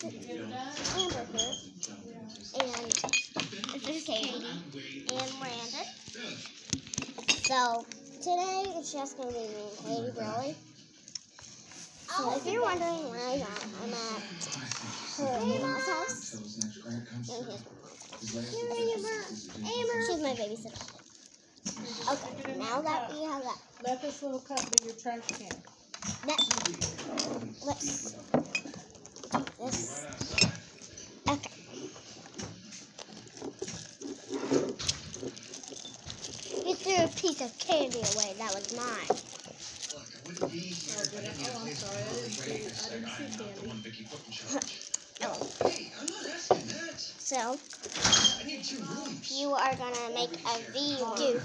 Amber here. And this is Katie and Miranda. So today it's just going to be me and Katie, really. So if you're wondering where I'm at her mom's house. And here's my mom's house. She's my babysitter. Okay, now that we have that. Let this little cup be your trash can. Let's this. Okay. You threw a piece of candy away. That was mine. Oh, I'm sorry. I didn't see candy. Oh. Hey, I'm not asking that. So, I need 2 rooms. you are gonna make a V line.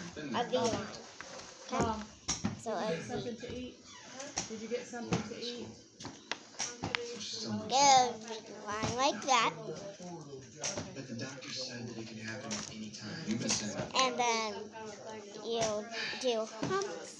Okay. Mom, So did a you get V. something to eat? Did you get something to eat? Good line like that, But the doctor said that it could happen at any time. You've been saying that. and then you do humps.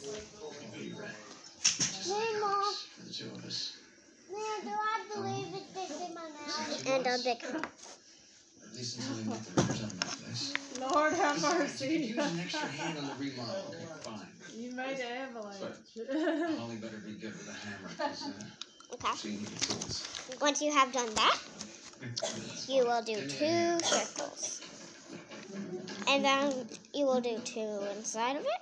Mom, For the 2 of us. do I have to leave it this in my mouth? And a big hump. At least until they get the repairs on my place. Lord have Besides, you could mercy. use an extra hand on the remodel. Okay, fine. You made an avalanche. Holly better be good with a hammer, because Okay. she needs the tools. Once you have done that, you will do 2 circles. And then you will do 2 inside of it.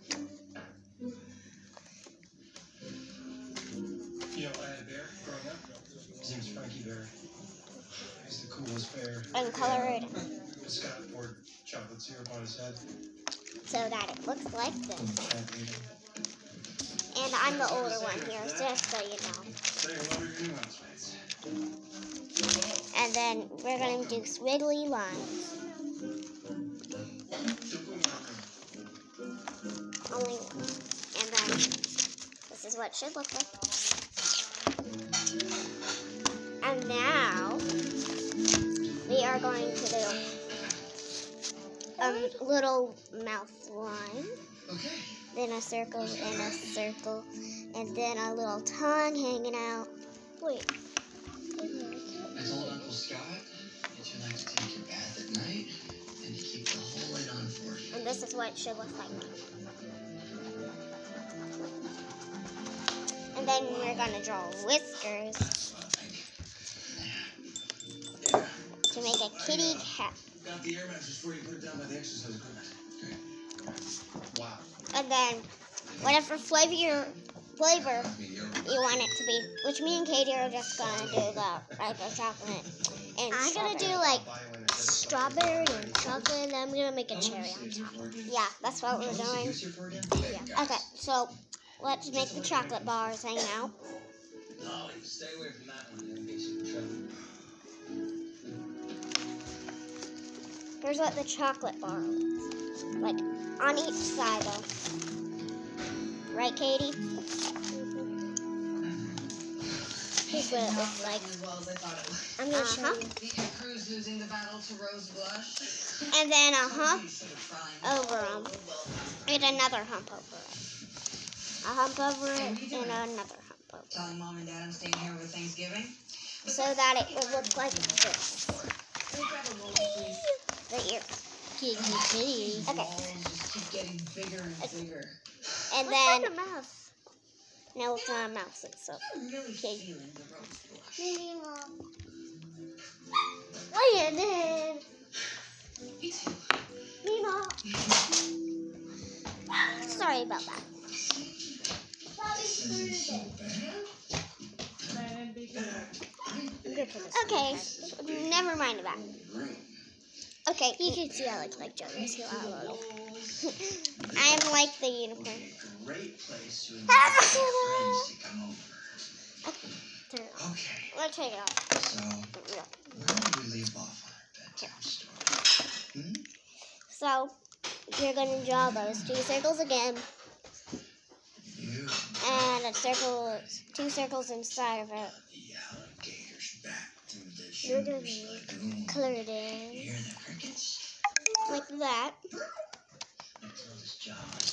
You know, I had a bear growing up. His name was Frankie Bear. He's the coolest bear. And color it Scott poured chocolate syrup on his head. so that it looks like this. And the cat ate him. And I'm the older one here, just so you know. Say hello to your new housemates. And then we're going to do squiggly lines. Only one. And then this is what it should look like. And now we are going to do a little mouth line. Okay. Then a circle and a circle. And then a little tongue hanging out. Wait. I told Uncle Scott that you like to take your bath at night and to keep the whole light on for you. And this is what it should look like. And then we're going to draw whiskers to make a kitty cat. Got the air mattress before you put it down by the exercise equipment. Okay. Wow. And then whatever flavor you want it to be, which me and Katie are just going to do the regular chocolate. And I'm going to do like strawberry and chocolate, and then I'm going to make a cherry on top. Yeah, that's what we're doing. Yeah. Okay, so let's make the chocolate bars hang out. No, stay away from that one. It'll get you in trouble. Here's what the chocolate bar looks like on each side, though. Right, Katie? Here's what it looks like. As well as I thought it would. I'm going to show you. The Cruz losing the battle to Rose Blush. And then a hump You should have tried. over them. And another hump over it. A hump over it and another hump over it. Telling Mom and Dad I'm staying here over Thanksgiving. So that it will look like this. The ears. Okay. Balls just keep getting bigger and bigger. And then a mouse. No, it's not a mouse. It's a I'm really Okay. feeling the Rose Blush. What you did? Me too. Mima. Sorry about that. Man, it'd be good. Okay, never mind about it. Okay, you can see I like Jonas here. I'm like the unicorn. Great place to invite your friends to come over. Okay, Let's take it off. so where do we leave off on our bedtime story? So, you're going to draw those 2 circles again. You And a circle, 2 circles inside of it. the alligators back through the You're going shoes to lagoon. color it You in. hear the crickets? Like that. Until his jaws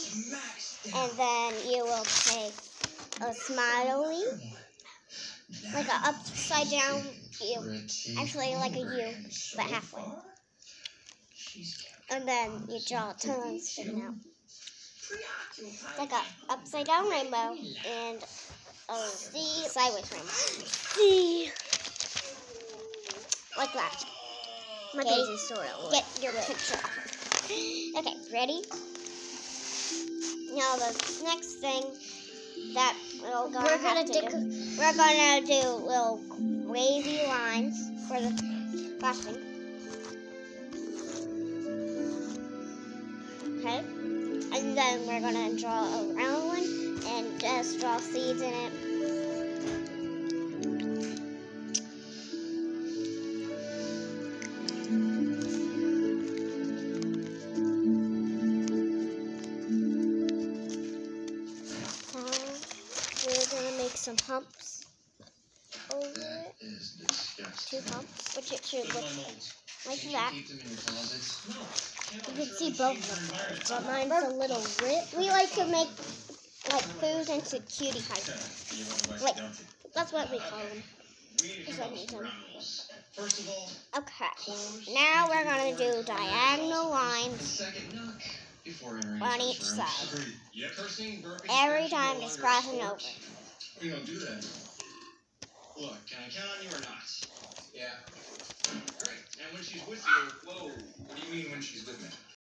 smacks down. And then you will take a smiley. Now like a upside down U. Pretty Actually, like a U, programs so but halfway. far. She's kept And then you draw a tongue sticking out. Preoccupied. Like a upside down rainbow and a sideways rainbow. C. Like that. My Okay, Daisy sort of. get your picture. Okay, ready? Now the next thing that we're gonna do little wavy lines for the flashing. Okay, and then we're gonna draw a round one and just draw seeds in it. We're gonna make some humps over that it. is disgusting. 2 humps, which it should Those look are my molds. like Can't that. you keep them in your closets? No. You can see both of them, but mine's a little ripped. We like to make like food into cutie pies. Like, that's what we call them. Because I need them. First of all, Okay, now we're gonna do diagonal the lines second knock before entering on the each first side. room. Cursing, burping, Every scratching, time no it's longer crossing a over. sport. We don't do that. Look, can I count on you or not? Yeah. Great. And when she's with you, whoa. What do you mean when she's with me?